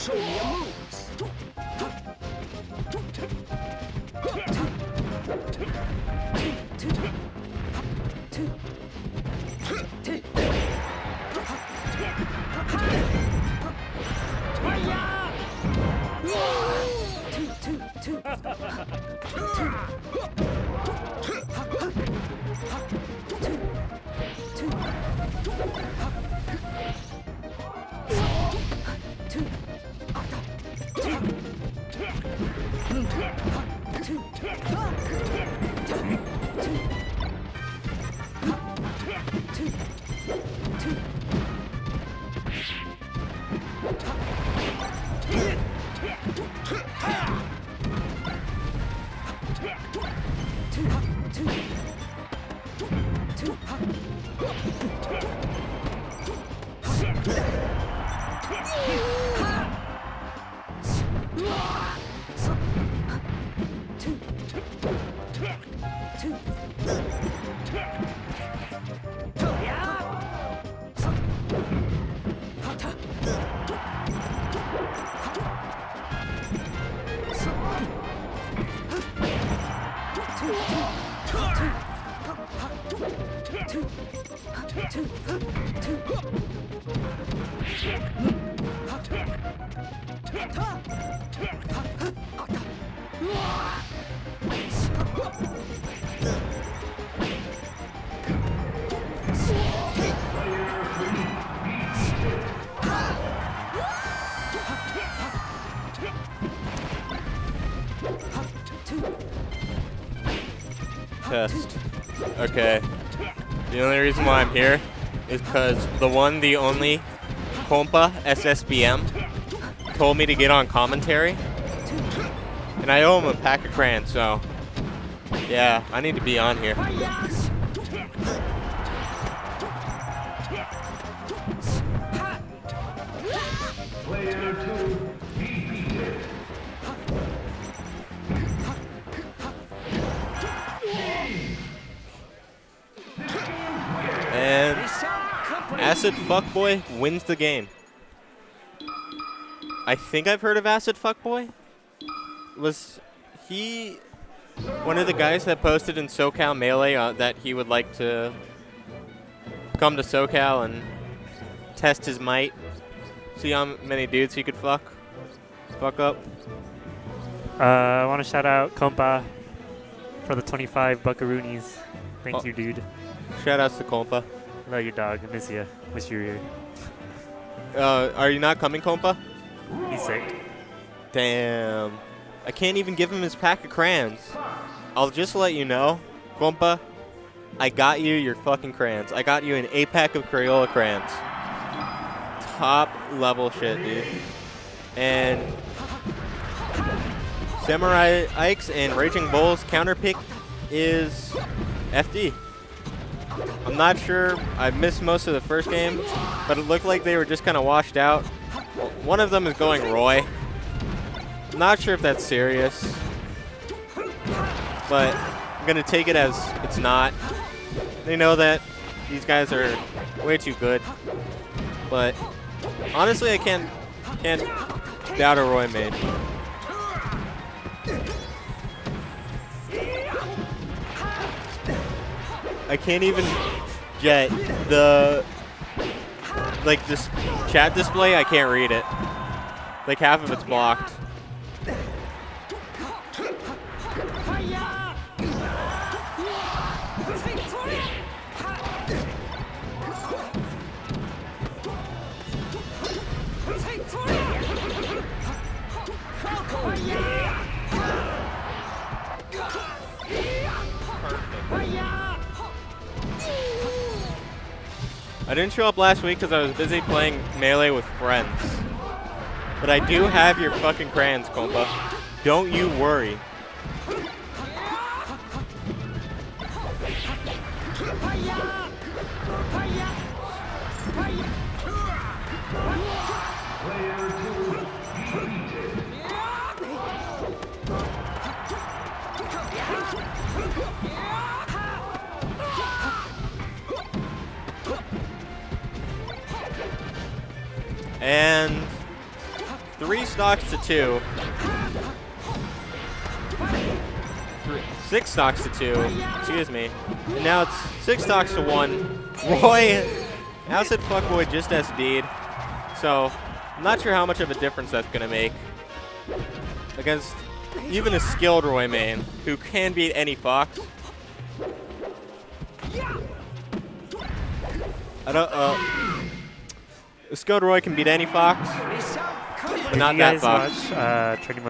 Show me your moves. Test. Okay. The only reason why I'm here is because the only Compa SSBM told me to get on commentary, and I owe him a pack of crayons, so yeah, I need to be on here. And Acid Fuckboy wins the game. I think I've heard of Acid Fuckboy. Was he one of the guys that posted in SoCal Melee that he would like to come to SoCal and test his might? See how many dudes he could fuck up? I want to shout out Compa for the 25 buckaroonies. Thank you, dude. Shout outs to Compa. Love your dog. I miss you. Wish you were here. Are you not coming, Compa? He's sick. Damn. I can't even give him his pack of crayons. I'll just let you know, Compa, I got you your fucking crayons. I got you an 8-pack of Crayola crayons. Top level shit, dude. And Samurai Ike's and Raging Bull's counterpick is FD. I'm not sure. I missed most of the first game, but it looked like they were just kind of washed out. One of them is going Roy. I'm not sure if that's serious, but I'm going to take it as it's not. They know that these guys are way too good, but honestly, I can't doubt a Roy main. I can't even get the this chat display. I can't read it. Like half of it's blocked. I didn't show up last week because I was busy playing Melee with friends. But I do have your fucking crayons, Compa. Don't you worry. And 3 stocks to 2. 6 stocks to 2. Excuse me. And now it's 6 stocks to 1. Roy, Acid Fuckboy just SD'd. So, I'm not sure how much of a difference that's going to make against even a skilled Roy main who can beat any Fox. I don't. A skilled Roy can beat any Fox, but not that Fox. Watch Training